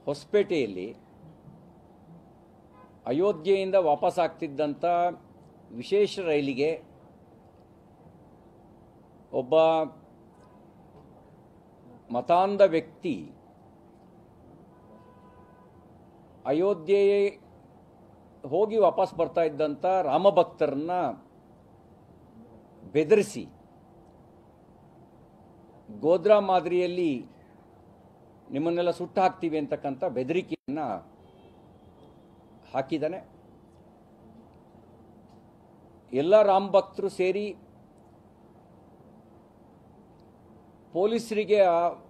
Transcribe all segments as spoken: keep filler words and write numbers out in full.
ಹೊಸಪೇಟೆಯಲ್ಲಿ ಅಯೋಧ್ಯೆಯಿಂದ ವಾಪಸ್ ಆಗ್ತಿದ್ದಂಥ ವಿಶೇಷ ರೈಲಿಗೆ ಒಬ್ಬ ಮತಾಂಧ ವ್ಯಕ್ತಿ ಅಯೋಧ್ಯೆ ಹೋಗಿ ವಾಪಸ್ ಬರ್ತಾ ಇದ್ದಂಥ ರಾಮಭಕ್ತರನ್ನ ಬೆದರಿಸಿ ಗೋಧ್ರಾ ಮಾದರಿಯಲ್ಲಿ ನಿಮ್ಮನ್ನೆಲ್ಲ ಸುಟ್ಟು ಹಾಕ್ತೀವಿ ಅಂತಕ್ಕಂಥ ಬೆದರಿಕೆಯನ್ನು ಹಾಕಿದ್ದಾನೆ. ಎಲ್ಲ ರಾಮ ಭಕ್ತರು ಸೇರಿ ಪೊಲೀಸರಿಗೆ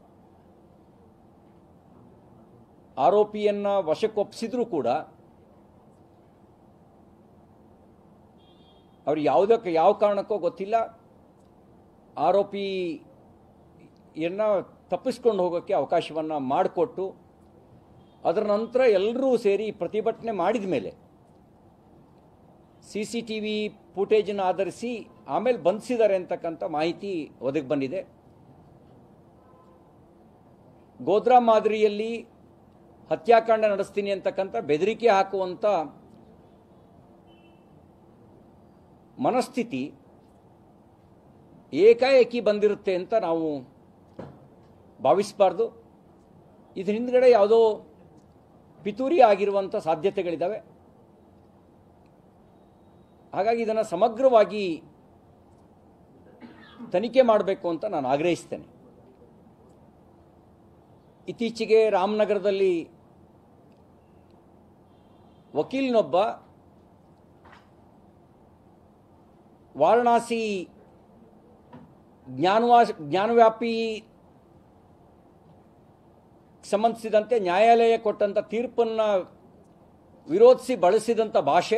ಆರೋಪಿಯನ್ನ ವಶಕ್ಕೊಪ್ಪಿಸಿದ್ರು ಕೂಡ ಅವ್ರು ಯಾವುದಕ್ಕೆ ಯಾವ ಕಾರಣಕ್ಕೋ ಗೊತ್ತಿಲ್ಲ ಆರೋಪಿಯನ್ನ ತಪ್ಪಿಸ್ಕೊಂಡು ಹೋಗೋಕ್ಕೆ ಅವಕಾಶವನ್ನು ಮಾಡಿಕೊಟ್ಟು ಅದರ ನಂತರ ಎಲ್ಲರೂ ಸೇರಿ ಪ್ರತಿಭಟನೆ ಮಾಡಿದ ಮೇಲೆ ಸಿ ಸಿ ಟಿ ವಿ ಫುಟೇಜನ್ನು ಆಧರಿಸಿ ಆಮೇಲೆ ಬಂಧಿಸಿದ್ದಾರೆ ಅಂತಕ್ಕಂಥ ಮಾಹಿತಿ ಒದಗಿ ಬಂದಿದೆ. ಗೋಧ್ರಾ ಮಾದರಿಯಲ್ಲಿ ಹತ್ಯಾಕಾಂಡ ನಡೆಸ್ತೀನಿ ಅಂತಕ್ಕಂಥ ಬೆದರಿಕೆ ಹಾಕುವಂಥ ಮನಸ್ಥಿತಿ ಏಕಾಏಕಿ ಬಂದಿರುತ್ತೆ ಅಂತ ನಾವು ಭಾವಿಸಬಾರ್ದು. ಇದ್ರ ಹಿಂದ್ಗಡೆ ಯಾವುದೋ ಪಿತೂರಿ ಆಗಿರುವಂಥ ಸಾಧ್ಯತೆಗಳಿದ್ದಾವೆ. ಹಾಗಾಗಿ ಇದನ್ನು ಸಮಗ್ರವಾಗಿ ತನಿಖೆ ಮಾಡಬೇಕು ಅಂತ ನಾನು ಆಗ್ರಹಿಸ್ತೇನೆ. ಇತ್ತೀಚೆಗೆ ರಾಮನಗರದಲ್ಲಿ ವಕೀಲನೊಬ್ಬ ವಾರಣಾಸಿ ಜ್ಞಾನವಾ ಜ್ಞಾನವ್ಯಾಪಿ ಸಂಬಂಧಿಸಿದಂತೆ ನ್ಯಾಯಾಲಯ ಕೊಟ್ಟಂಥ ತೀರ್ಪನ್ನು ವಿರೋಧಿಸಿ ಬಳಸಿದಂಥ ಭಾಷೆ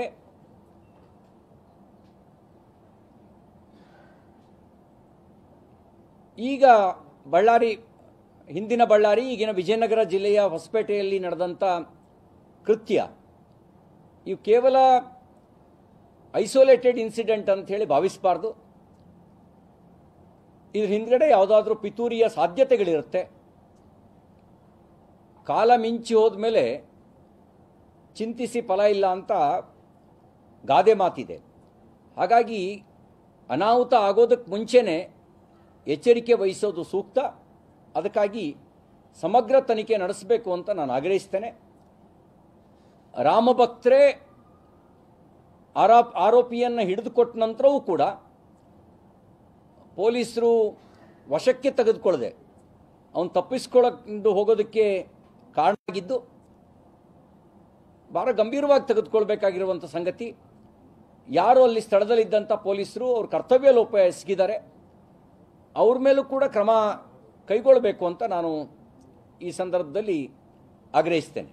ಈಗ ಬಳ್ಳಾರಿ ಹಿಂದಿನ ಬಳ್ಳಾರಿ ಈಗಿನ ವಿಜಯನಗರ ಜಿಲ್ಲೆಯ ಹೊಸಪೇಟೆಯಲ್ಲಿ ನಡೆದಂಥ ಕೃತ್ಯ ಇವು ಕೇವಲ ಐಸೋಲೇಟೆಡ್ ಇನ್ಸಿಡೆಂಟ್ ಅಂತ ಹೇಳಿ ಭಾವಿಸಬಾರ್ದು. ಇದ್ರ ಹಿಂದ್ಗಡೆ ಯಾವುದಾದ್ರೂ ಪಿತೂರಿಯ ಸಾಧ್ಯತೆಗಳಿರುತ್ತೆ. ಕಾಲ ಮಿಂಚಿ ಹೋದ್ಮೇಲೆ ಚಿಂತಿಸಿ ಫಲ ಇಲ್ಲ ಅಂತ ಗಾದೆ ಮಾತಿದೆ. ಹಾಗಾಗಿ ಅನಾಹುತ ಆಗೋದಕ್ಕೆ ಮುಂಚೆನೇ ಎಚ್ಚರಿಕೆ ವಹಿಸೋದು ಸೂಕ್ತ. ಅದಕ್ಕಾಗಿ ಸಮಗ್ರ ತನಿಖೆ ನಡೆಸಬೇಕು ಅಂತ ನಾನು ಆಗ್ರಹಿಸ್ತೇನೆ. ರಾಮಭಕ್ತರೇ ಆರೋಪ ಆರೋಪಿಯನ್ನು ಹಿಡಿದುಕೊಟ್ಟ ನಂತರವೂ ಕೂಡ ಪೊಲೀಸರು ವಶಕ್ಕೆ ತೆಗೆದುಕೊಳ್ಳದೆ ಅವನು ತಪ್ಪಿಸ್ಕೊಳ್ಳೋ ಹೋಗೋದಕ್ಕೆ ಕಾರಣ ಆಗಿದ್ದು ಭಾಳ ಗಂಭೀರವಾಗಿ ತೆಗೆದುಕೊಳ್ಬೇಕಾಗಿರುವಂಥ ಸಂಗತಿ. ಯಾರು ಅಲ್ಲಿ ಸ್ಥಳದಲ್ಲಿದ್ದಂಥ ಪೊಲೀಸರು ಅವ್ರ ಕರ್ತವ್ಯ ಲೋಪ ಎಸಗಿದ್ದಾರೆ, ಅವ್ರ ಮೇಲೂ ಕೂಡ ಕ್ರಮ ಕೈಗೊಳ್ಳಬೇಕು ಅಂತ ನಾನು ಈ ಸಂದರ್ಭದಲ್ಲಿ ಆಗ್ರಹಿಸ್ತೇನೆ.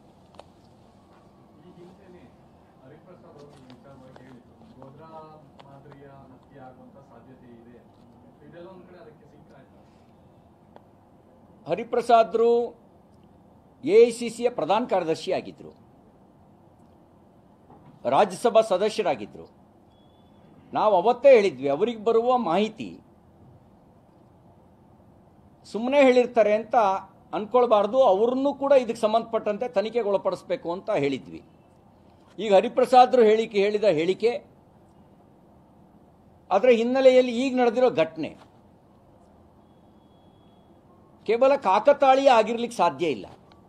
ಹರಿಪ್ರಸಾದ್ರು ಎ ಐ ಸಿ ಸಿಯ ಪ್ರಧಾನ ಕಾರ್ಯದರ್ಶಿ ಆಗಿದ್ದರು, ರಾಜ್ಯಸಭಾ ಸದಸ್ಯರಾಗಿದ್ದರು. ನಾವು ಅವತ್ತೇ ಹೇಳಿದ್ವಿ ಅವರಿಗೆ ಬರುವ ಮಾಹಿತಿ ಸುಮ್ಮನೆ ಹೇಳಿರ್ತಾರೆ ಅಂತ ಅಂದ್ಕೊಳ್ಬಾರ್ದು, ಅವ್ರನ್ನೂ ಕೂಡ ಇದಕ್ಕೆ ಸಂಬಂಧಪಟ್ಟಂತೆ ತನಿಖೆಗೆ ಒಳಪಡಿಸಬೇಕು ಅಂತ ಹೇಳಿದ್ವಿ. ಈಗ ಹರಿಪ್ರಸಾದ್ರು ಹೇಳಿಕೆ ಹೇಳಿದ ಹೇಳಿಕೆ ಅದರ ಹಿನ್ನೆಲೆಯಲ್ಲಿ ಈಗ ನಡೆದಿರೋ ಘಟನೆ ಕೇವಲ ಕಾಕತಾಳೀಯ ಆಗಿರ್ಲಿಕ್ಕೆ ಸಾಧ್ಯ ಇಲ್ಲ.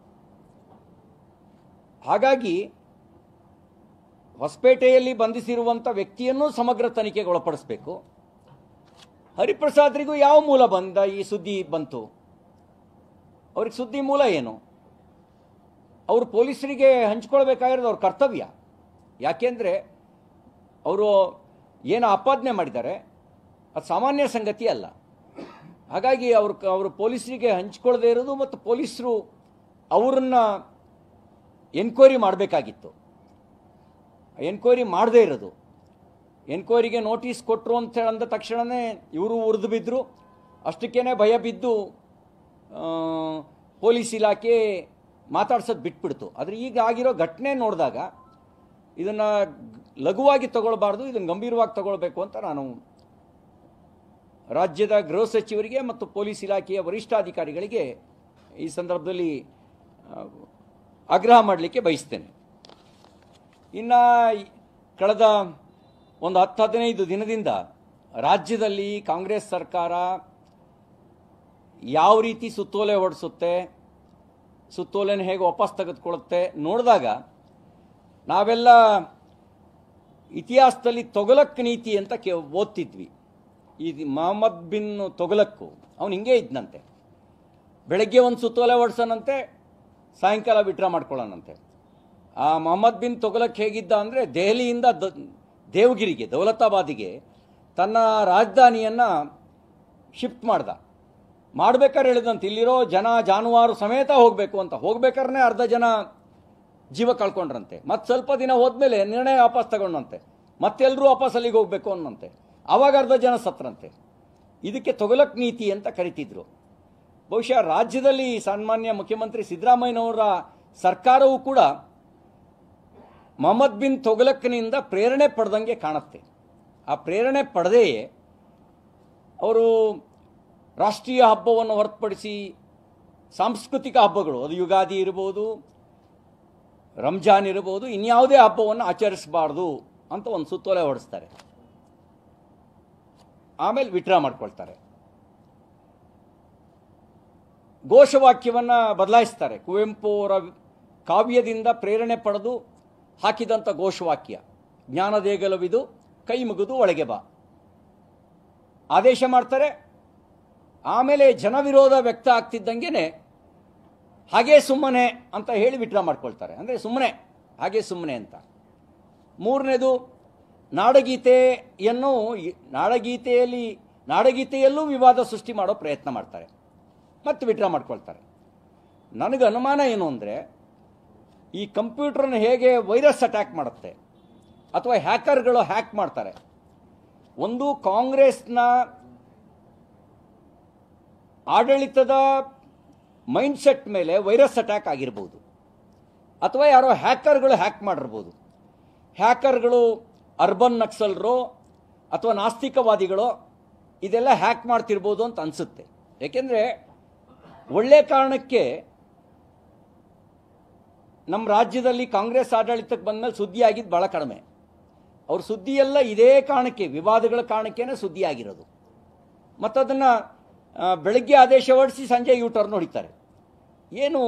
ಹಾಗಾಗಿ ಹೊಸಪೇಟೆಯಲ್ಲಿ ಬಂಧಿಸಿರುವಂಥ ವ್ಯಕ್ತಿಯನ್ನು ಸಮಗ್ರ ತನಿಖೆಗೆ ಒಳಪಡಿಸಬೇಕು. ಹರಿಪ್ರಸಾದ್ರಿಗೂ ಯಾವ ಮೂಲ ಬಂದ ಈ ಸುದ್ದಿ ಬಂತು? ಅವ್ರಿಗೆ ಸುದ್ದಿ ಮೂಲ ಏನು? ಅವರು ಪೊಲೀಸರಿಗೆ ಹಂಚ್ಕೊಳ್ಬೇಕಾಗಿರೋದು ಅವ್ರ ಕರ್ತವ್ಯ. ಯಾಕೆಂದರೆ ಅವರು ಏನು ಆಪಾದನೆ ಮಾಡಿದ್ದಾರೆ ಅದು ಸಾಮಾನ್ಯ ಸಂಗತಿ ಅಲ್ಲ. ಹಾಗಾಗಿ ಅವರು ಅವರು ಪೊಲೀಸರಿಗೆ ಹಂಚ್ಕೊಳ್ಳದೇ ಇರೋದು ಮತ್ತು ಪೊಲೀಸರು ಅವರನ್ನು ಎನ್ಕ್ವೈರಿ ಮಾಡಬೇಕಾಗಿತ್ತು. ಎನ್ಕ್ವೈರಿ ಮಾಡದೇ ಇರೋದು, ಎನ್ಕ್ವೈರಿಗೆ ನೋಟಿಸ್ ಕೊಟ್ಟರು ಅಂತ ಅಂದ ತಕ್ಷಣವೇ ಇವರು ಉರಿದು ಬಿದ್ದರು. ಅಷ್ಟಕ್ಕೇ ಭಯ ಬಿದ್ದು ಪೊಲೀಸ್ ಇಲಾಖೆ ಮಾತಾಡ್ಸೋದು ಬಿಟ್ಬಿಡ್ತು. ಆದರೆ ಈಗ ಆಗಿರೋ ಘಟನೆ ನೋಡಿದಾಗ ಇದನ್ನು ಲಘುವಾಗಿ ತಗೊಳ್ಬಾರ್ದು, ಇದನ್ನು ಗಂಭೀರವಾಗಿ ತಗೊಳ್ಬೇಕು ಅಂತ ನಾನು ರಾಜ್ಯದ ಗೃಹ ಸಚಿವರಿಗೆ ಮತ್ತು ಪೊಲೀಸ್ ಇಲಾಖೆಯ ವರಿಷ್ಠಾಧಿಕಾರಿಗಳಿಗೆ ಈ ಸಂದರ್ಭದಲ್ಲಿ ಆಗ್ರಹ ಮಾಡಲಿಕ್ಕೆ ಬಯಸ್ತೇನೆ. ಇನ್ನು ಕಳೆದ ಒಂದು ಹತ್ತು ಹದಿನೈದು ದಿನದಿಂದ ರಾಜ್ಯದಲ್ಲಿ ಕಾಂಗ್ರೆಸ್ ಸರ್ಕಾರ ಯಾವ ರೀತಿ ಸುತ್ತೋಲೆ ಹೊಡಿಸುತ್ತೆ, ಸುತ್ತೋಲೆನ ಹೇಗೆ ವಾಪಸ್ ತೆಗೆದುಕೊಳ್ಳುತ್ತೆ ನೋಡಿದಾಗ ನಾವೆಲ್ಲ ಇತಿಹಾಸದಲ್ಲಿ ತೊಗಲಕ್ ನೀತಿ ಅಂತ ಕೇ ಓದ್ತಿದ್ವಿ. ಈ ಮೊಹಮ್ಮದ್ ಬಿನ್ ತೊಗಲಕ್ಕು ಅವನು ಹಿಂಗೆ ಇದ್ನಂತೆ, ಬೆಳಗ್ಗೆ ಒಂದು ಸುತ್ತೋಲೆ ಹೊಡ್ಸೋಣಂತೆ, ಸಾಯಂಕಾಲ ವಿಡ್ರಾ ಮಾಡ್ಕೊಳ್ಳೋಣಂತೆ. ಆ ಮೊಹಮ್ಮದ್ ಬಿನ್ ತೊಗಲಕ್ ಹೇಗಿದ್ದ ಅಂದರೆ ದೆಹಲಿಯಿಂದ ದ ದೇವಗಿರಿಗೆ ದೌಲತಾಬಾದಿಗೆ ತನ್ನ ರಾಜಧಾನಿಯನ್ನು ಶಿಫ್ಟ್ ಮಾಡ್ದ. ಮಾಡ್ಬೇಕಾದ್ರೆ ಹೇಳಿದಂತೆ ಇಲ್ಲಿರೋ ಜನ ಜಾನುವಾರು ಸಮೇತ ಹೋಗಬೇಕು ಅಂತ. ಹೋಗ್ಬೇಕಾದ್ರೆ ಅರ್ಧ ಜನ ಜೀವ ಕಳ್ಕೊಂಡ್ರಂತೆ. ಮತ್ತು ಸ್ವಲ್ಪ ದಿನ ಹೋದ್ಮೇಲೆ ನಿರ್ಣಯ ವಾಪಸ್ ತಗೊಂಡಂತೆ, ಮತ್ತೆಲ್ಲರೂ ವಾಪಸ್ ಅಲ್ಲಿಗೆ ಹೋಗಬೇಕು ಅನ್ನಂತೆ. ಆವಾಗ ಅರ್ಧ ಜನ ಸತ್ರಂತೆ. ಇದಕ್ಕೆ ತೊಗಲಕ್ ನೀತಿ ಅಂತ ಕರಿತಿದ್ರು. ಬಹುಶಃ ರಾಜ್ಯದಲ್ಲಿ ಸನ್ಮಾನ್ಯ ಮುಖ್ಯಮಂತ್ರಿ ಸಿದ್ದರಾಮಯ್ಯನವರ ಸರ್ಕಾರವೂ ಕೂಡ ಮೊಹಮ್ಮದ್ ಬಿನ್ ತೊಗಲಕ್ನಿಂದ ಪ್ರೇರಣೆ ಪಡೆದಂಗೆ ಕಾಣುತ್ತೆ. ಆ ಪ್ರೇರಣೆ ಪಡೆದೆಯೇ ಅವರು ರಾಷ್ಟ್ರೀಯ ಹಬ್ಬವನ್ನು ಹೊರತುಪಡಿಸಿ ಸಾಂಸ್ಕೃತಿಕ ಹಬ್ಬಗಳು, ಅದು ಯುಗಾದಿ ಇರ್ಬೋದು, ರಂಜಾನ್ ಇರ್ಬೋದು, ಇನ್ಯಾವುದೇ ಹಬ್ಬವನ್ನು ಆಚರಿಸಬಾರ್ದು ಅಂತ ಒಂದು ಸುತ್ತೋಲೆ ಹೊಡಿಸ್ತಾರೆ. ಆಮೇಲೆ ವಿಡ್ರಾ ಮಾಡ್ಕೊಳ್ತಾರೆ. ಘೋಷವಾಕ್ಯವನ್ನು ಬದಲಾಯಿಸ್ತಾರೆ. ಕುವೆಂಪು ಅವರ ಕಾವ್ಯದಿಂದ ಪ್ರೇರಣೆ ಪಡೆದು ಹಾಕಿದಂಥ ಘೋಷವಾಕ್ಯ ಜ್ಞಾನದೇಗಲವಿದು ಕೈ ಮುಗಿದು ಒಳಗೆ ಬಾ ಆದೇಶ ಮಾಡ್ತಾರೆ. ಆಮೇಲೆ ಜನವಿರೋಧ ವ್ಯಕ್ತ ಆಗ್ತಿದ್ದಂಗೆ ಹಾಗೇ ಸುಮ್ಮನೆ ಅಂತ ಹೇಳಿ ವಿಡ್ರಾ ಮಾಡ್ಕೊಳ್ತಾರೆ. ಅಂದರೆ ಸುಮ್ಮನೆ, ಹಾಗೇ ಸುಮ್ಮನೆ ಅಂತ. ಮೂರನೇದು ನಾಡಗೀತೆಯನ್ನು ನಾಡಗೀತೆಯಲ್ಲಿ ನಾಡಗೀತೆಯಲ್ಲೂ ವಿವಾದ ಸೃಷ್ಟಿ ಮಾಡೋ ಪ್ರಯತ್ನ ಮಾಡ್ತಾರೆ, ಮತ್ತೆ ವಿಡ್ರಾ ಮಾಡ್ಕೊಳ್ತಾರೆ. ನನಗೆ ಅನುಮಾನ ಏನು ಅಂದರೆ ಈ ಕಂಪ್ಯೂಟರ್ನ ಹೇಗೆ ವೈರಸ್ ಅಟ್ಯಾಕ್ ಮಾಡುತ್ತೆ ಅಥವಾ ಹ್ಯಾಕರ್ಗಳು ಹ್ಯಾಕ್ ಮಾಡ್ತಾರೆ. ಒಂದು ಕಾಂಗ್ರೆಸ್ನ ಆಡಳಿತದ ಮೈಂಡ್ಸೆಟ್ ಮೇಲೆ ವೈರಸ್ ಅಟ್ಯಾಕ್ ಆಗಿರ್ಬೋದು, ಅಥವಾ ಯಾರೋ ಹ್ಯಾಕರ್ಗಳು ಹ್ಯಾಕ್ ಮಾಡಿರ್ಬೋದು. ಹ್ಯಾಕರ್ಗಳು ಅರ್ಬನ್ ನಕ್ಸಲರೋ ಅಥವಾ ನಾಸ್ತಿಕವಾದಿಗಳೋ ಇದೆಲ್ಲ ಹ್ಯಾಕ್ ಮಾಡ್ತಿರ್ಬೋದು ಅಂತ ಅನಿಸುತ್ತೆ. ಏಕೆಂದರೆ ಒಳ್ಳೆ ಕಾರಣಕ್ಕೆ ನಮ್ಮ ರಾಜ್ಯದಲ್ಲಿ ಕಾಂಗ್ರೆಸ್ ಆಡಳಿತಕ್ಕೆ ಬಂದಮೇಲೆ ಸುದ್ದಿ ಆಗಿದ್ದು ಭಾಳ ಕಡಿಮೆ. ಅವ್ರ ಸುದ್ದಿಯೆಲ್ಲ ಇದೇ ಕಾರಣಕ್ಕೆ, ವಿವಾದಗಳ ಕಾರಣಕ್ಕೇನೆ ಸುದ್ದಿ ಆಗಿರೋದು. ಮತ್ತು ಅದನ್ನು ಬೆಳಗ್ಗೆ ಆದೇಶ ಹೊರಡಿಸಿ ಸಂಜೆ ಯೂ ಟರ್ನ್ ಹೊಡಿತಾರೆ. ಏನು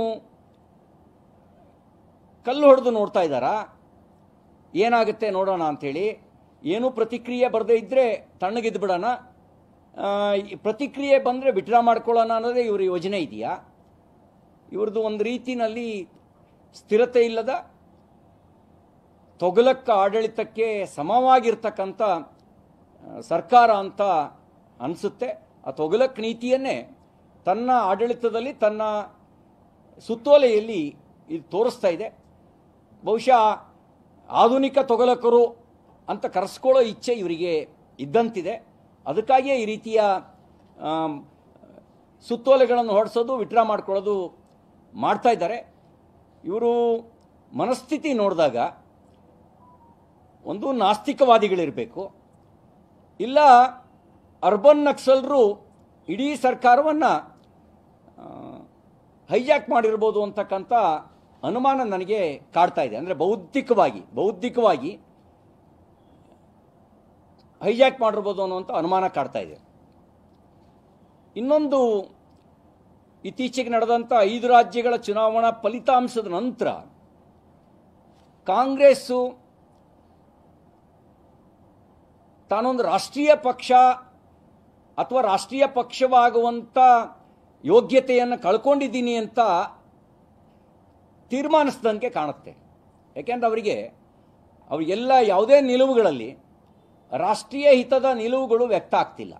ಕಲ್ಲು ಹೊಡೆದು ನೋಡ್ತಾ ಇದ್ದಾರಾ, ಏನಾಗುತ್ತೆ ನೋಡೋಣ ಅಂಥೇಳಿ. ಏನೂ ಪ್ರತಿಕ್ರಿಯೆ ಬರದೇ ಇದ್ದರೆ ತಣ್ಣಗಿದ್ದು ಬಿಡೋಣ, ಪ್ರತಿಕ್ರಿಯೆ ಬಂದರೆ ವಿಡ್ರಾ ಮಾಡ್ಕೊಳ್ಳೋಣ ಅನ್ನೋದೇ ಇವ್ರ ಯೋಜನೆ ಇದೆಯಾ? ಇವ್ರದ್ದು ಒಂದು ರೀತಿಯಲ್ಲಿ ಸ್ಥಿರತೆ ಇಲ್ಲದ ತೊಗಲಕ್ಕ ಆಡಳಿತಕ್ಕೆ ಸಮವಾಗಿರ್ತಕ್ಕಂಥ ಸರ್ಕಾರ ಅಂತ ಅನಿಸುತ್ತೆ. ಆ ತೊಗಲಕ್ ನೀತಿಯನ್ನೇ ತನ್ನ ಆಡಳಿತದಲ್ಲಿ ತನ್ನ ಸುತ್ತೋಲೆಯಲ್ಲಿ ಇದು ತೋರಿಸ್ತಾ ಇದೆ. ಬಹುಶಃ ಆಧುನಿಕ ತೊಗಲಕರು ಅಂತ ಕರೆಸ್ಕೊಳ್ಳೋ ಇಚ್ಛೆ ಇವರಿಗೆ ಇದ್ದಂತಿದೆ. ಅದಕ್ಕಾಗಿಯೇ ಈ ರೀತಿಯ ಸುತ್ತೋಲೆಗಳನ್ನು ಹೊರಡಿಸೋದು, ವಿಡ್ರಾ ಮಾಡ್ಕೊಳ್ಳೋದು ಮಾಡ್ತಾ ಇದ್ದಾರೆ. ಇವರು ಮನಸ್ಥಿತಿ ನೋಡಿದಾಗ ಒಂದು ನಾಸ್ತಿಕವಾದಿಗಳಿರಬೇಕು, ಇಲ್ಲ ಅರ್ಬನ್ ನಕ್ಸಲರು ಇಡೀ ಸರ್ಕಾರವನ್ನು ಹೈಜಾಕ್ ಮಾಡಿರ್ಬೋದು ಅಂತಕ್ಕಂಥ ಅನುಮಾನ ನನಗೆ ಕಾಡ್ತಾ ಇದೆ. ಅಂದರೆ ಬೌದ್ಧಿಕವಾಗಿ ಬೌದ್ಧಿಕವಾಗಿ ಹೈಜಾಕ್ ಮಾಡಿರ್ಬೋದು ಅನ್ನುವಂಥ ಅನುಮಾನ ಕಾಡ್ತಾ ಇದೆ. ಇನ್ನೊಂದು, ಇತ್ತೀಚೆಗೆ ನಡೆದಂಥ ಐದು ರಾಜ್ಯಗಳ ಚುನಾವಣಾ ಫಲಿತಾಂಶದ ನಂತರ ಕಾಂಗ್ರೆಸ್ಸು ತಾನೊಂದು ರಾಷ್ಟ್ರೀಯ ಪಕ್ಷ ಅಥವಾ ರಾಷ್ಟ್ರೀಯ ಪಕ್ಷವಾಗುವಂಥ ಯೋಗ್ಯತೆಯನ್ನು ಕಳ್ಕೊಂಡಿದ್ದೀನಿ ಅಂತ ತೀರ್ಮಾನಿಸಿದಂಗೆ ಕಾಣುತ್ತೆ. ಯಾಕೆಂದರೆ ಅವರಿಗೆ ಅವರಿಗೆಲ್ಲ ಯಾವುದೇ ನಿಲುವುಗಳಲ್ಲಿ ರಾಷ್ಟ್ರೀಯ ಹಿತದ ನಿಲುವುಗಳು ವ್ಯಕ್ತ ಆಗ್ತಿಲ್ಲ.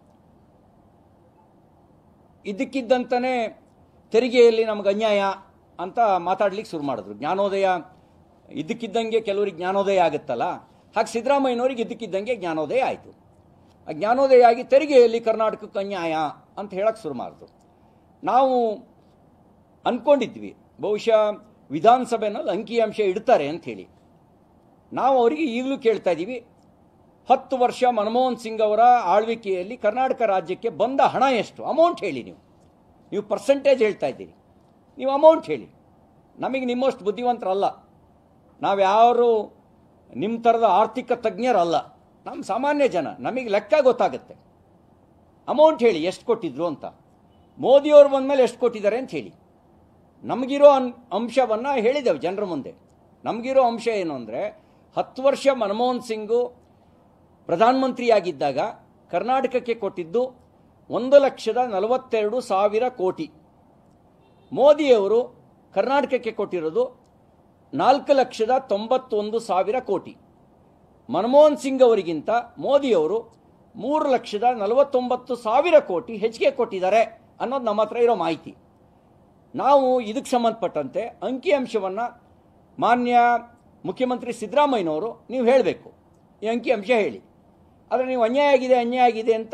ಇದ್ದಕ್ಕಿದ್ದಂತನೇ ತೆರಿಗೆಯಲ್ಲಿ ನಮಗೆ ಅನ್ಯಾಯ ಅಂತ ಮಾತಾಡ್ಲಿಕ್ಕೆ ಶುರು ಮಾಡಿದ್ರು. ಜ್ಞಾನೋದಯ ಇದ್ದಕ್ಕಿದ್ದಂಗೆ ಕೆಲವರಿಗೆ ಜ್ಞಾನೋದಯ ಆಗುತ್ತಲ್ಲ, ಹಾಗೆ ಸಿದ್ದರಾಮಯ್ಯನವ್ರಿಗೆ ಇದ್ದಕ್ಕಿದ್ದಂಗೆ ಜ್ಞಾನೋದಯ ಆಯಿತು. ಆ ಜ್ಞಾನೋದಯ ಆಗಿ ತೆರಿಗೆಯಲ್ಲಿ ಕರ್ನಾಟಕಕ್ಕೆ ಅನ್ಯಾಯ ಅಂತ ಹೇಳಕ್ಕೆ ಶುರು ಮಾಡಿದ್ರು. ನಾವು ಅಂದ್ಕೊಂಡಿದ್ವಿ ಬಹುಶಃ ವಿಧಾನಸಭೆನಲ್ಲಿ ಅಂಕಿಅಂಶ ಇಡ್ತಾರೆ ಅಂಥೇಳಿ. ನಾವು ಅವರಿಗೆ ಈಗಲೂ ಕೇಳ್ತಾ ಇದ್ದೀವಿ, ಹತ್ತು ವರ್ಷ ಮನಮೋಹನ್ ಸಿಂಗ್ ಅವರ ಆಳ್ವಿಕೆಯಲ್ಲಿ ಕರ್ನಾಟಕ ರಾಜ್ಯಕ್ಕೆ ಬಂದ ಹಣ ಎಷ್ಟು? ಅಮೌಂಟ್ ಹೇಳಿ. ನೀವು ನೀವು ಪರ್ಸೆಂಟೇಜ್ ಹೇಳ್ತಾ ಇದ್ದೀರಿ, ನೀವು ಅಮೌಂಟ್ ಹೇಳಿ. ನಮಗೆ ನಿಮ್ಮಷ್ಟು ಬುದ್ಧಿವಂತರಲ್ಲ, ನಾವು ಯಾರು ನಿಮ್ಮ ಥರದ ಆರ್ಥಿಕ ತಜ್ಞರಲ್ಲ, ನಮ್ಮ ಸಾಮಾನ್ಯ ಜನ. ನಮಗೆ ಲೆಕ್ಕ ಗೊತ್ತಾಗುತ್ತೆ. ಅಮೌಂಟ್ ಹೇಳಿ ಎಷ್ಟು ಕೊಟ್ಟಿದ್ರು ಅಂತ, ಮೋದಿಯವರು ಬಂದಮೇಲೆ ಎಷ್ಟು ಕೊಟ್ಟಿದ್ದಾರೆ ಅಂತ ಹೇಳಿ. ನಮಗಿರೋ ಅನ್ ಅಂಶವನ್ನು ಹೇಳಿದ್ದೇವೆ ಜನರ ಮುಂದೆ. ನಮಗಿರೋ ಅಂಶ ಏನು ಅಂದರೆ, ಹತ್ತು ವರ್ಷ ಮನಮೋಹನ್ ಸಿಂಗು ಪ್ರಧಾನಮಂತ್ರಿಯಾಗಿದ್ದಾಗ ಕರ್ನಾಟಕಕ್ಕೆ ಕೊಟ್ಟಿದ್ದು ಒಂದು ಲಕ್ಷದ ನಲವತ್ತೆರಡು ಸಾವಿರ ಕೋಟಿ. ಮೋದಿಯವರು ಕರ್ನಾಟಕಕ್ಕೆ ಕೊಟ್ಟಿರೋದು ನಾಲ್ಕು ಲಕ್ಷದ ತೊಂಬತ್ತೊಂದು ಸಾವಿರ ಕೋಟಿ. ಮನಮೋಹನ್ ಸಿಂಗ್ ಅವರಿಗಿಂತ ಮೋದಿಯವರು ಮೂರು ಲಕ್ಷದ ನಲವತ್ತೊಂಬತ್ತು ಸಾವಿರ ಕೋಟಿ ಹೆಚ್ಚಿಗೆ ಕೊಟ್ಟಿದ್ದಾರೆ ಅನ್ನೋದು ನಮ್ಮ ಹತ್ರ ಇರೋ ಮಾಹಿತಿ. ನಾವು ಇದಕ್ಕೆ ಸಂಬಂಧಪಟ್ಟಂತೆ ಅಂಕಿಅಂಶವನ್ನು ಮಾನ್ಯ ಮುಖ್ಯಮಂತ್ರಿ ಸಿದ್ದರಾಮಯ್ಯನವರು ನೀವು ಹೇಳಬೇಕು, ಈ ಅಂಕಿಅಂಶ ಹೇಳಿ. ಆದರೆ ನೀವು ಅನ್ಯಾಯ ಆಗಿದೆ ಅನ್ಯಾಯ ಆಗಿದೆ ಅಂತ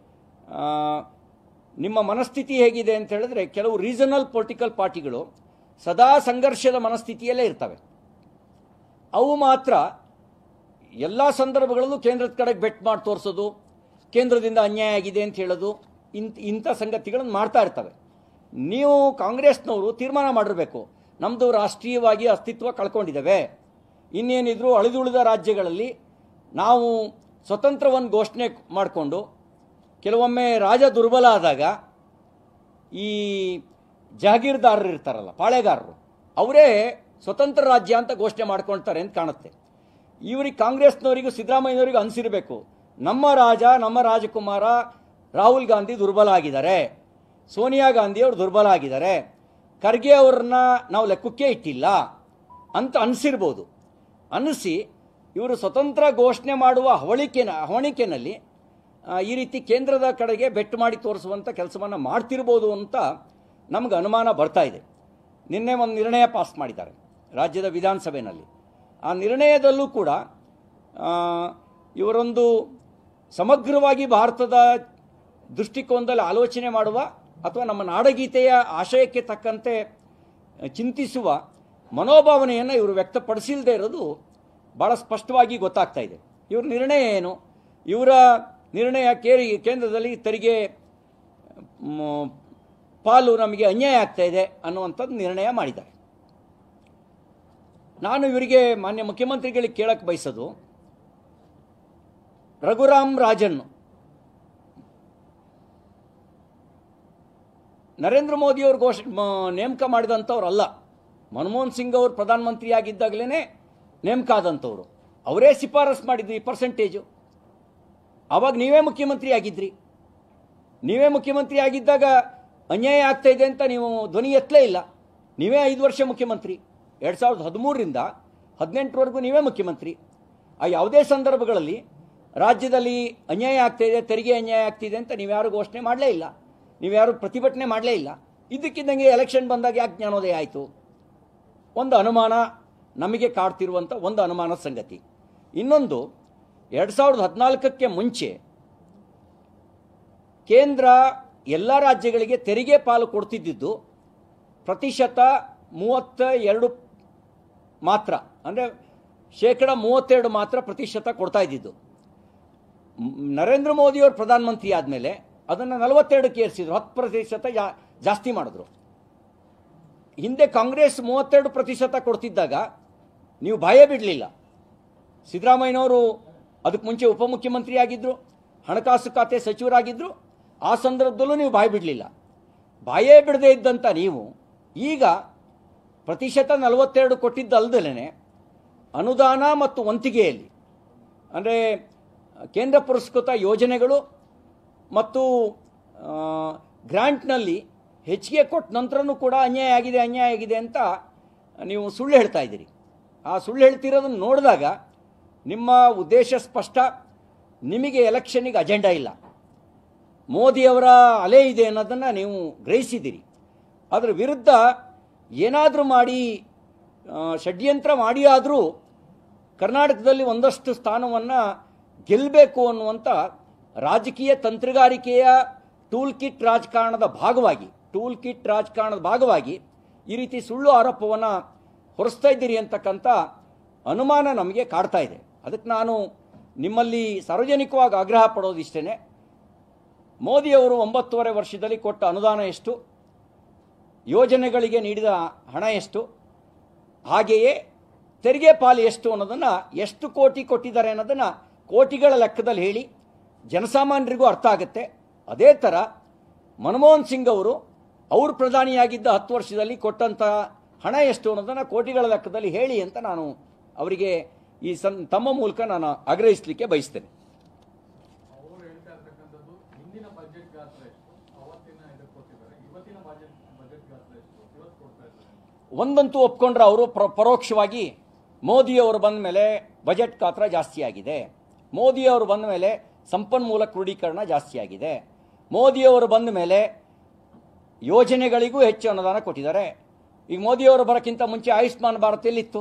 ನಿಮ್ಮ ಮನಸ್ಥಿತಿ ಹೇಗಿದೆ ಅಂತ ಹೇಳಿದ್ರೆ, ಕೆಲವು ರೀಜನಲ್ ಪೊಲಿಟಿಕಲ್ ಪಾರ್ಟಿಗಳು ಸದಾ ಸಂಘರ್ಷದ ಮನಸ್ಥಿತಿಯಲ್ಲೇ ಇರ್ತವೆ. ಅವು ಮಾತ್ರ ಎಲ್ಲ ಸಂದರ್ಭಗಳಲ್ಲೂ ಕೇಂದ್ರದ ಕಡೆಗೆ ಬೆಟ್ ಮಾಡಿ ತೋರಿಸೋದು, ಕೇಂದ್ರದಿಂದ ಅನ್ಯಾಯ ಆಗಿದೆ ಅಂತ ಹೇಳೋದು, ಇಂಥ ಇಂಥ ಸಂಗತಿಗಳನ್ನು ಮಾಡ್ತಾ ಇರ್ತವೆ. ನೀವು ಕಾಂಗ್ರೆಸ್ನವರು ತೀರ್ಮಾನ ಮಾಡಿರಬೇಕು, ನಮ್ಮದು ರಾಷ್ಟ್ರೀಯವಾಗಿ ಅಸ್ತಿತ್ವ ಕಳ್ಕೊಂಡಿದ್ದೇವೆ, ಇನ್ನೇನಿದ್ರು ಅಳಿದುಳಿದ ರಾಜ್ಯಗಳಲ್ಲಿ ನಾವು ಸ್ವತಂತ್ರವನ್ನು ಘೋಷಣೆ ಮಾಡಿಕೊಂಡು ಕೆಲವೊಮ್ಮೆ ರಾಜ ದುರ್ಬಲ ಆದಾಗ ಈ ಜಾಗೀರ್ದಾರರು ಇರ್ತಾರಲ್ಲ, ಪಾಳೆಗಾರರು, ಅವರೇ ಸ್ವತಂತ್ರ ರಾಜ್ಯ ಅಂತ ಘೋಷಣೆ ಮಾಡ್ಕೊಳ್ತಾರೆ ಅಂತ ಕಾಣುತ್ತೆ. ಇವರಿಗೆ ಕಾಂಗ್ರೆಸ್ನವರಿಗೂ ಸಿದ್ದರಾಮಯ್ಯನವರಿಗೂ ಅನಿಸಿರಬೇಕು, ನಮ್ಮ ರಾಜ ನಮ್ಮ ರಾಜಕುಮಾರ ರಾಹುಲ್ ಗಾಂಧಿ ದುರ್ಬಲ ಆಗಿದ್ದಾರೆ, ಸೋನಿಯಾ ಗಾಂಧಿ ಅವರು ದುರ್ಬಲ ಆಗಿದ್ದಾರೆ, ಖರ್ಗೆ ಅವ್ರನ್ನ ನಾವು ಲೆಕ್ಕಕ್ಕೆ ಇಟ್ಟಿಲ್ಲ ಅಂತ ಅನಿಸಿರ್ಬೋದು. ಅನಿಸಿ ಇವರು ಸ್ವತಂತ್ರ ಘೋಷಣೆ ಮಾಡುವ ಹವಳಿಕೆನ ಹವಣಿಕೆನಲ್ಲಿ ಈ ರೀತಿ ಕೇಂದ್ರದ ಕಡೆಗೆ ಬೆಟ್ಟು ಮಾಡಿ ತೋರಿಸುವಂಥ ಕೆಲಸವನ್ನು ಮಾಡ್ತಿರ್ಬೋದು ಅಂತ ನಮಗೆ ಅನುಮಾನ ಬರ್ತಾ ಇದೆ. ನಿನ್ನೆ ಒಂದು ನಿರ್ಣಯ ಪಾಸ್ ಮಾಡಿದ್ದಾರೆ ರಾಜ್ಯದ ವಿಧಾನಸಭೆಯಲ್ಲಿ. ಆ ನಿರ್ಣಯದಲ್ಲೂ ಕೂಡ ಇವರೊಂದು ಸಮಗ್ರವಾಗಿ ಭಾರತದ ದೃಷ್ಟಿಕೋನದಲ್ಲಿ ಆಲೋಚನೆ ಮಾಡುವ ಅಥವಾ ನಮ್ಮ ನಾಡಗೀತೆಯ ಆಶಯಕ್ಕೆ ತಕ್ಕಂತೆ ಚಿಂತಿಸುವ ಮನೋಭಾವನೆಯನ್ನು ಇವರು ವ್ಯಕ್ತಪಡಿಸಿಲ್ಲದೆ ಇರೋದು ಭಾಳ ಸ್ಪಷ್ಟವಾಗಿ ಗೊತ್ತಾಗ್ತಾ ಇದೆ. ಇವ್ರ ನಿರ್ಣಯ ಏನು? ಇವರ ನಿರ್ಣಯ ಕೇರಿ ಕೇಂದ್ರದಲ್ಲಿ ತೆರಿಗೆ ಪಾಲು ನಮಗೆ ಅನ್ಯಾಯ ಆಗ್ತಾ ಇದೆ ಅನ್ನುವಂಥದ್ದು ನಿರ್ಣಯ ಮಾಡಿದ್ದಾರೆ. ನಾನು ಇವರಿಗೆ ಮಾನ್ಯ ಮುಖ್ಯಮಂತ್ರಿಗಳಿಗೆ ಕೇಳಕ್ಕೆ ಬಯಸೋದು, ರಘುರಾಮ್ ರಾಜನ್ ನರೇಂದ್ರ ಮೋದಿಯವರು ಘೋಷ ನೇಮಕ ಮಾಡಿದಂಥವ್ರಲ್ಲ. ಮನಮೋಹನ್ ಸಿಂಗ್ ಅವರು ಪ್ರಧಾನಮಂತ್ರಿ ಆಗಿದ್ದಾಗಲೇ ನೇಮಕ ಆದಂಥವ್ರು. ಅವರೇ ಶಿಫಾರಸು ಮಾಡಿದ್ರು ಈ ಪರ್ಸೆಂಟೇಜು. ಆವಾಗ ನೀವೇ ಮುಖ್ಯಮಂತ್ರಿ ಆಗಿದ್ರಿ. ನೀವೇ ಮುಖ್ಯಮಂತ್ರಿ ಆಗಿದ್ದಾಗ ಅನ್ಯಾಯ ಆಗ್ತಾ ಇದೆ ಅಂತ ನೀವು ಧ್ವನಿ ಎತ್ತಲೇ ಇಲ್ಲ. ನೀವೇ ಐದು ವರ್ಷ ಮುಖ್ಯಮಂತ್ರಿ, ಎರಡು ಸಾವಿರದ ಹದಿಮೂರರಿಂದ ಹದಿನೆಂಟರವರೆಗೂ ನೀವೇ ಮುಖ್ಯಮಂತ್ರಿ. ಆ ಯಾವುದೇ ಸಂದರ್ಭಗಳಲ್ಲಿ ರಾಜ್ಯದಲ್ಲಿ ಅನ್ಯಾಯ ಆಗ್ತಾ ಇದೆ, ತೆರಿಗೆ ಅನ್ಯಾಯ ಆಗ್ತಿದೆ ಅಂತ ನೀವ್ಯಾರು ಘೋಷಣೆ ಮಾಡಲೇ ಇಲ್ಲ, ನೀವ್ಯಾರು ಪ್ರತಿಭಟನೆ ಮಾಡಲೇ ಇಲ್ಲ. ಇದಕ್ಕಿದ್ದಂಗೆ ಎಲೆಕ್ಷನ್ ಬಂದಾಗ ಯಾಕೆ ಜ್ಞಾನೋದಯ ಆಯಿತು? ಒಂದು ಅನುಮಾನ ನಮಗೆ ಕಾಡ್ತಿರುವಂಥ ಒಂದು ಅನುಮಾನದ ಸಂಗತಿ. ಇನ್ನೊಂದು, ಎರಡು ಸಾವಿರದ ಹದಿನಾಲ್ಕಕ್ಕೆ ಮುಂಚೆ ಕೇಂದ್ರ ಎಲ್ಲ ರಾಜ್ಯಗಳಿಗೆ ತೆರಿಗೆ ಪಾಲು ಕೊಡ್ತಿದ್ದಿದ್ದು ಪ್ರತಿಶತ ಮೂವತ್ತ ಎರಡು ಮಾತ್ರ, ಅಂದರೆ ಶೇಕಡ ಮೂವತ್ತೆರಡು ಮಾತ್ರ ಪ್ರತಿಶತ ಕೊಡ್ತಾ ಇದ್ದಿದ್ದು. ನರೇಂದ್ರ ಮೋದಿಯವರು ಪ್ರಧಾನಮಂತ್ರಿ ಆದಮೇಲೆ ಅದನ್ನು ನಲವತ್ತೆರಡಕ್ಕೆ ಏರಿಸಿದ್ರು, ಹತ್ತು ಪ್ರತಿಶತ ಜಾಸ್ತಿ ಮಾಡಿದ್ರು. ಹಿಂದೆ ಕಾಂಗ್ರೆಸ್ ಮೂವತ್ತೆರಡು ಪ್ರತಿಶತ ಕೊಡ್ತಿದ್ದಾಗ ನೀವು ಭಯ ಬಿಡಲಿಲ್ಲ. ಸಿದ್ದರಾಮಯ್ಯನವರು ಅದಕ್ಕೆ ಮುಂಚೆ ಉಪಮುಖ್ಯಮಂತ್ರಿ ಆಗಿದ್ದರು, ಹಣಕಾಸು ಖಾತೆ ಸಚಿವರಾಗಿದ್ದರು. ಆ ಸಂದರ್ಭದಲ್ಲೂ ನೀವು ಬಾಯಿ ಬಿಡಲಿಲ್ಲ. ಬಾಯೇ ಬಿಡದೇ ಇದ್ದಂಥ ನೀವು ಈಗ ಪ್ರತಿಶತ ನಲವತ್ತೆರಡು ಕೊಟ್ಟಿದ್ದಲ್ದಲೇ ಅನುದಾನ ಮತ್ತು ವಂತಿಗೆಯಲ್ಲಿ, ಅಂದರೆ ಕೇಂದ್ರ ಪುರಸ್ಕೃತ ಯೋಜನೆಗಳು ಮತ್ತು ಗ್ರಾಂಟ್ನಲ್ಲಿ ಹೆಚ್ಚಿಗೆ ಕೊಟ್ಟ ನಂತರನೂ ಕೂಡ ಅನ್ಯಾಯ ಆಗಿದೆ ಅನ್ಯಾಯ ಆಗಿದೆ ಅಂತ ನೀವು ಸುಳ್ಳು ಹೇಳ್ತಾ ಇದ್ದೀರಿ. ಆ ಸುಳ್ಳು ಹೇಳ್ತಿರೋದನ್ನು ನೋಡಿದಾಗ ನಿಮ್ಮ ಉದ್ದೇಶ ಸ್ಪಷ್ಟ. ನಿಮಗೆ ಎಲೆಕ್ಷನ್ನಿಗೆ ಅಜೆಂಡಾ ಇಲ್ಲ, ಮೋದಿಯವರ ಅಲೆ ಇದೆ ಅನ್ನೋದನ್ನು ನೀವು ಗ್ರಹಿಸಿದ್ದೀರಿ. ಅದರ ವಿರುದ್ಧ ಏನಾದರೂ ಮಾಡಿ ಷಡ್ಯಂತ್ರ ಮಾಡಿ ಆದರೂ ಕರ್ನಾಟಕದಲ್ಲಿ ಒಂದಷ್ಟು ಸ್ಥಾನವನ್ನು ಗೆಲ್ಲಬೇಕು ಅನ್ನುವಂಥ ರಾಜಕೀಯ ತಂತ್ರಗಾರಿಕೆಯ ಟೂಲ್ ಕಿಟ್ ರಾಜಕಾರಣದ ಭಾಗವಾಗಿ ಟೂಲ್ ಕಿಟ್ ರಾಜಕಾರಣದ ಭಾಗವಾಗಿ ಈ ರೀತಿ ಸುಳ್ಳು ಆರೋಪವನ್ನು ಹೊರಿಸ್ತಾ ಇದ್ದೀರಿ ಅಂತಕ್ಕಂಥ ಅನುಮಾನ ನಮಗೆ ಕಾಡ್ತಾ ಇದೆ. ಅದಕ್ಕೆ ನಾನು ನಿಮ್ಮಲ್ಲಿ ಸಾರ್ವಜನಿಕವಾಗಿ ಆಗ್ರಹ ಪಡೋದಿಷ್ಟೇ, ಮೋದಿಯವರು ಒಂಬತ್ತೂವರೆ ವರ್ಷದಲ್ಲಿ ಕೊಟ್ಟ ಅನುದಾನ ಎಷ್ಟು, ಯೋಜನೆಗಳಿಗೆ ನೀಡಿದ ಹಣ ಎಷ್ಟು, ಹಾಗೆಯೇ ತೆರಿಗೆ ಪಾಲು ಎಷ್ಟು ಅನ್ನೋದನ್ನು, ಎಷ್ಟು ಕೋಟಿ ಕೊಟ್ಟಿದ್ದಾರೆ ಅನ್ನೋದನ್ನು ಕೋಟಿಗಳ ಲೆಕ್ಕದಲ್ಲಿ ಹೇಳಿ ಜನಸಾಮಾನ್ಯರಿಗೂ ಅರ್ಥ ಆಗುತ್ತೆ. ಅದೇ ಥರ ಮನಮೋಹನ್ ಸಿಂಗ್ ಅವರು ಅವರು ಪ್ರಧಾನಿಯಾಗಿದ್ದ ಹತ್ತು ವರ್ಷದಲ್ಲಿ ಕೊಟ್ಟಂಥ ಹಣ ಎಷ್ಟು ಅನ್ನೋದನ್ನು ಕೋಟಿಗಳ ಲೆಕ್ಕದಲ್ಲಿ ಹೇಳಿ ಅಂತ ನಾನು ಅವರಿಗೆ ಈ ಸನ್ ತಮ್ಮ ಮೂಲಕ ನಾನು ಆಗ್ರಹಿಸಲಿಕ್ಕೆ ಬಯಸ್ತೇನೆ. ಒಂದಂತೂ ಒಪ್ಕೊಂಡ್ರೆ ಅವರು ಪರೋಕ್ಷವಾಗಿ ಮೋದಿಯವರು ಬಂದ ಮೇಲೆ ಬಜೆಟ್ ಗಾತ್ರ ಜಾಸ್ತಿ ಆಗಿದೆ, ಮೋದಿಯವರು ಬಂದ ಮೇಲೆ ಸಂಪನ್ಮೂಲ ಕ್ರೋಢೀಕರಣ ಜಾಸ್ತಿ ಆಗಿದೆ, ಮೋದಿಯವರು ಬಂದ ಮೇಲೆ ಯೋಜನೆಗಳಿಗೂ ಹೆಚ್ಚು ಅನುದಾನ ಕೊಟ್ಟಿದ್ದಾರೆ. ಈಗ ಮೋದಿಯವರು ಬರೋಕ್ಕಿಂತ ಮುಂಚೆ ಆಯುಷ್ಮಾನ್ ಭಾರತ್ ಎಲ್ಲಿತ್ತು?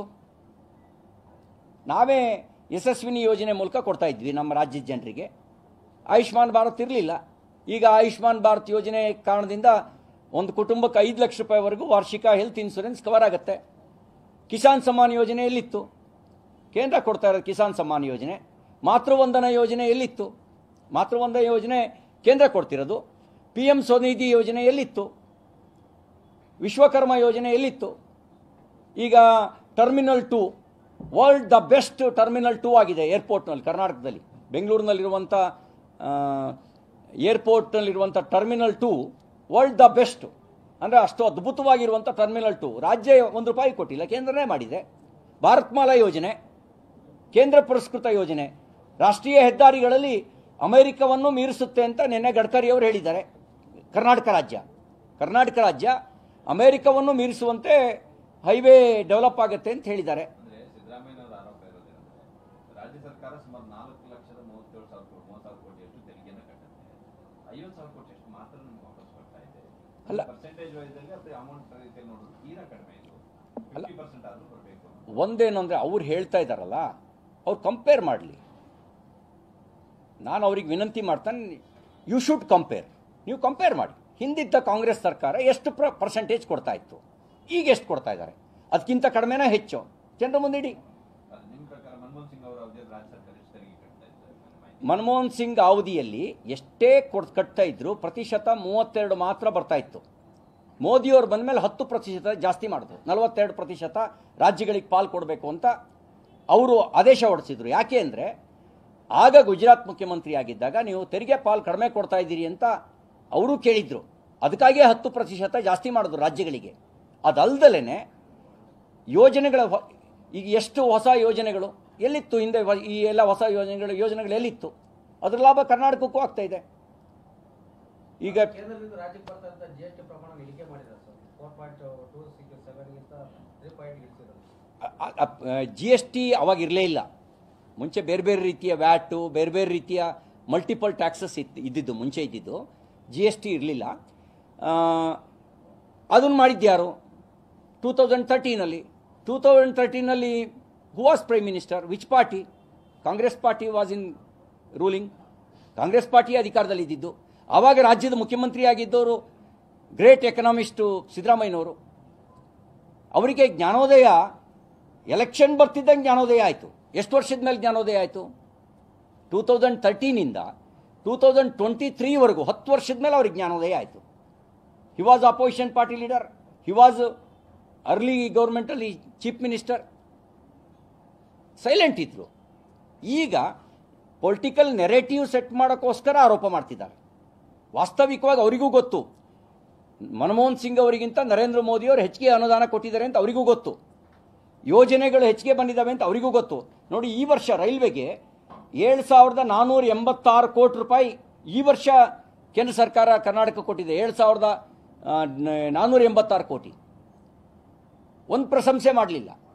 ನಾವೇ ಯಶಸ್ವಿನಿ ಯೋಜನೆ ಮೂಲಕ ಕೊಡ್ತಾ ಇದ್ವಿ ನಮ್ಮ ರಾಜ್ಯದ ಜನರಿಗೆ. ಆಯುಷ್ಮಾನ್ ಭಾರತ್ ಇರಲಿಲ್ಲ. ಈಗ ಆಯುಷ್ಮಾನ್ ಭಾರತ್ ಯೋಜನೆ ಕಾರಣದಿಂದ ಒಂದು ಕುಟುಂಬಕ್ಕೆ ಐದು ಲಕ್ಷ ರೂಪಾಯಿವರೆಗೂ ವಾರ್ಷಿಕ ಹೆಲ್ತ್ ಇನ್ಶೂರೆನ್ಸ್ ಕವರ್ ಆಗುತ್ತೆ. ಕಿಸಾನ್ ಸಮ್ಮಾನ್ ಯೋಜನೆ ಎಲ್ಲಿತ್ತು? ಕೇಂದ್ರ ಕೊಡ್ತಾ ಇರೋದು ಕಿಸಾನ್ ಸಮ್ಮಾನ್ ಯೋಜನೆ. ಮಾತೃವಂದನ ಯೋಜನೆ ಎಲ್ಲಿತ್ತು? ಮಾತೃವಂದನ ಯೋಜನೆ ಕೇಂದ್ರ ಕೊಡ್ತಿರೋದು. ಪಿ ಎಂ ಸ್ವನಿಧಿ ಯೋಜನೆ ಎಲ್ಲಿತ್ತು? ವಿಶ್ವಕರ್ಮ ಯೋಜನೆ ಎಲ್ಲಿತ್ತು? ಈಗ terminal two, world the best terminal two ಆಗಿದೆ ಏರ್ಪೋರ್ಟ್ನಲ್ಲಿ, ಕರ್ನಾಟಕದಲ್ಲಿ ಬೆಂಗಳೂರಿನಲ್ಲಿರುವಂಥ ಏರ್ಪೋರ್ಟ್ನಲ್ಲಿರುವಂಥ terminal two world the best ಅಂದರೆ ಅಷ್ಟು ಅದ್ಭುತವಾಗಿರುವಂಥ ಟರ್ಮಿನಲ್ ಟೂ ರಾಜ್ಯ ಒಂದು ರೂಪಾಯಿ ಕೊಟ್ಟಿಲ್ಲ, ಕೇಂದ್ರನೇ ಮಾಡಿದೆ. ಭಾರತ್ಮಾಲಾ ಯೋಜನೆ ಕೇಂದ್ರ ಪುರಸ್ಕೃತ ಯೋಜನೆ. ರಾಷ್ಟ್ರೀಯ ಹೆದ್ದಾರಿಗಳಲ್ಲಿ ಅಮೆರಿಕವನ್ನು ಮೀರಿಸುತ್ತೆ ಅಂತ ನಿನ್ನೆ ಗಡ್ಕರಿ ಅವರು ಹೇಳಿದ್ದಾರೆ. ಕರ್ನಾಟಕ ರಾಜ್ಯ ಕರ್ನಾಟಕ ರಾಜ್ಯ ಅಮೆರಿಕವನ್ನು ಮೀರಿಸುವಂತೆ ಹೈವೇ ಡೆವಲಪ್ ಆಗುತ್ತೆ ಅಂತ ಹೇಳಿದ್ದಾರೆ. ರಾಜ್ಯ ಸರ್ಕಾರ ಸುಮಾರು ನಾಲ್ಕು ಲಕ್ಷದ ಮೂವತ್ತೇಳು ಸಾವಿರ ಮೂವತ್ತು ಸಾವಿರ ಕೋಟಿಯಷ್ಟು ತೆರಿಗೆಯನ್ನು ಕಟ್ಟುತ್ತೆ. ಐವತ್ತು ಸಾವಿರ ಕೋಟಿಯಷ್ಟು ಮಾತ್ರ ನಮ್ಗೆ ವಾಪಸ್ ಬರ್ತಾ ಇದೆ. ಅಲ್ಲ, ಪರ್ಸೆಂಟೇಜ್ ವೈಸಲ್ಲಿ ಅದು ಅಮೌಂಟ್ ರೀತಿಯಲ್ಲಿ ನೋಡಿದ್ರು ತೀರಾ ಕಡಿಮೆ ಇದು. ಫಿಫ್ಟಿ ಪರ್ಸೆಂಟ್ ಆದರೂ ಬರಬೇಕು. ಒಂದೇನು ಅಂದರೆ ಅವ್ರು ಹೇಳ್ತಾ ಇದ್ದಾರಲ್ಲ, ಅವ್ರು ಕಂಪೇರ್ ಮಾಡಲಿ. ನಾನು ಅವ್ರಿಗೆ ವಿನಂತಿ ಮಾಡ್ತಾನೆ, ಯು ಶುಡ್ ಕಂಪೇರ್. ನೀವು ಕಂಪೇರ್ ಮಾಡಿ. ಹಿಂದಿದ್ದ ಕಾಂಗ್ರೆಸ್ ಸರ್ಕಾರ ಎಷ್ಟು ಪ್ರ ಪರ್ಸೆಂಟೇಜ್ ಕೊಡ್ತಾ ಇತ್ತು, ಈಗ ಎಷ್ಟು ಕೊಡ್ತಾ ಇದ್ದಾರೆ, ಅದಕ್ಕಿಂತ ಕಡಿಮೆನಾ ಹೆಚ್ಚು? ಜನರ ಮುಂದೆ ಇಡಿ. ಮನಮೋಹನ್ ಸಿಂಗ್ ಅವಧಿಯಲ್ಲಿ ಎಷ್ಟೇ ಕೊಡ್ ಕಟ್ತಾ ಇದ್ರು ಪ್ರತಿಶತ ಮೂವತ್ತೆರಡು ಮಾತ್ರ ಬರ್ತಾ ಇತ್ತು. ಮೋದಿಯವರು ಬಂದ ಮೇಲೆ ಹತ್ತು ಪ್ರತಿಶತ ಜಾಸ್ತಿ ಮಾಡಿದ್ರು. ನಲವತ್ತೆರಡು ಪ್ರತಿಶತ ರಾಜ್ಯಗಳಿಗೆ ಪಾಲು ಕೊಡಬೇಕು ಅಂತ ಅವರು ಆದೇಶ ಹೊರಡಿಸಿದ್ರು. ಯಾಕೆ ಅಂದರೆ ಆಗ ಗುಜರಾತ್ ಮುಖ್ಯಮಂತ್ರಿ ಆಗಿದ್ದಾಗ ನೀವು ತೆರಿಗೆ ಪಾಲು ಕಡಿಮೆ ಕೊಡ್ತಾ ಇದ್ದೀರಿ ಅಂತ ಅವರು ಕೇಳಿದ್ರು. ಅದಕ್ಕಾಗಿಯೇ ಹತ್ತು ಪ್ರತಿಶತ ಜಾಸ್ತಿ ಮಾಡಿದ್ರು ರಾಜ್ಯಗಳಿಗೆ. ಅದಲ್ದಲೇ ಯೋಜನೆಗಳ ಈಗ ಎಷ್ಟು ಹೊಸ ಯೋಜನೆಗಳು ಎಲ್ಲಿತ್ತು ಹಿಂದೆ? ಈ ಎಲ್ಲ ಹೊಸ ಯೋಜನೆಗಳು ಯೋಜನೆಗಳು ಎಲ್ಲಿತ್ತು? ಅದರ ಲಾಭ ಕರ್ನಾಟಕಕ್ಕೂ ಆಗ್ತಾ ಇದೆ. ಈಗ ಕೇಂದ್ರದಿಂದ ರಾಜ್ಯಕ್ಕೆ ಬರ್ತಾ ಜಿಎಸ್ಟಿ ಪ್ರಮಾಣ ಇಳಿಕೆ ಮಾಡಿದ್ದಾರೆ sir. Four point two six ಸೆವೆನ್ಗಿಂತ ತ್ರೀ ಪಾಯಿಂಟ್ ಇಳಿಸಿದ್ದಾರೆ. ಜಿ ಎಸ್ ಟಿ ಅವಾಗ ಇರಲೇ ಇಲ್ಲ. ಮುಂಚೆ ಬೇರೆ ಬೇರೆ ರೀತಿಯ ವ್ಯಾಟು, ಬೇರೆ ಬೇರೆ ರೀತಿಯ ಮಲ್ಟಿಪಲ್ ಟ್ಯಾಕ್ಸಸ್ ಇತ್ತು ಇದ್ದಿದ್ದು ಮುಂಚೆ ಇದ್ದಿದ್ದು. ಜಿ ಎಸ್ ಟಿ ಇರಲಿಲ್ಲ. ಅದನ್ನು ಮಾಡಿದ್ಯಾರು? ಟೂ ತೌಸಂಡ್ ತರ್ಟೀನಲ್ಲಿ ಟೂ ತೌಸಂಡ್ ತರ್ಟೀನಲ್ಲಿ who was prime minister? Which party? Congress party was in ruling. Congress party ಅಧಿಕಾರದಲ್ಲಿ ಇದ್ದಿದ್ದು. ಆವಾಗ ರಾಜ್ಯದ ಮುಖ್ಯಮಂತ್ರಿ ಆಗಿದ್ದವರು ಗ್ರೇಟ್ ಎಕನಾಮಿಸ್ಟು ಸಿದ್ದರಾಮಯ್ಯನವರು. ಅವರಿಗೆ ಜ್ಞಾನೋದಯ ಎಲೆಕ್ಷನ್ ಬರ್ತಿದ್ದಂಗೆ ಜ್ಞಾನೋದಯ ಆಯಿತು. ಎಷ್ಟು ವರ್ಷದ ಮೇಲೆ ಜ್ಞಾನೋದಯ ಆಯಿತು? ಟೂ ತೌಸಂಡ್ ತರ್ಟೀನಿಂದ ಟೂ ತೌಸಂಡ್ ಟ್ವೆಂಟಿ ತ್ರೀವರೆಗೂ ಹತ್ತು ವರ್ಷದ ಮೇಲೆ ಅವ್ರಿಗೆ ಜ್ಞಾನೋದಯ ಆಯಿತು. He was opposition party leader. He was early ಗೌರ್ಮೆಂಟಲ್ಲಿ ಚೀಫ್ ಮಿನಿಸ್ಟರ್. ಸೈಲೆಂಟ್ ಇದ್ರು. ಈಗ ಪೊಲಿಟಿಕಲ್ ನೆರೇಟಿವ್ ಸೆಟ್ ಮಾಡೋಕ್ಕೋಸ್ಕರ ಆರೋಪ ಮಾಡ್ತಿದ್ದಾರೆ. ವಾಸ್ತವಿಕವಾಗಿ ಅವರಿಗೂ ಗೊತ್ತು, ಮನಮೋಹನ್ ಸಿಂಗ್ ಅವರಿಗಿಂತ ನರೇಂದ್ರ ಮೋದಿ ಅವರು ಹೆಚ್ಚಿಗೆ ಅನುದಾನ ಕೊಟ್ಟಿದ್ದಾರೆ ಅಂತ ಅವರಿಗೂ ಗೊತ್ತು. ಯೋಜನೆಗಳು ಹೆಚ್ಚಿಗೆ ಬಂದಿದ್ದಾವೆ ಅಂತ ಅವರಿಗೂ ಗೊತ್ತು. ನೋಡಿ, ಈ ವರ್ಷ ರೈಲ್ವೆಗೆ ಏಳು ಸಾವಿರದ ನಾನ್ನೂರ ಎಂಬತ್ತಾರು ಕೋಟಿ ರೂಪಾಯಿ ಈ ವರ್ಷ ಕೇಂದ್ರ ಸರ್ಕಾರ ಕರ್ನಾಟಕ ಕೊಟ್ಟಿದೆ. ಏಳು ಸಾವಿರದ ನಾನ್ನೂರ ಎಂಬತ್ತಾರು ಕೋಟಿ. ಒಂದು ಪ್ರಶಂಸೆ ಮಾಡಲಿಲ್ಲ.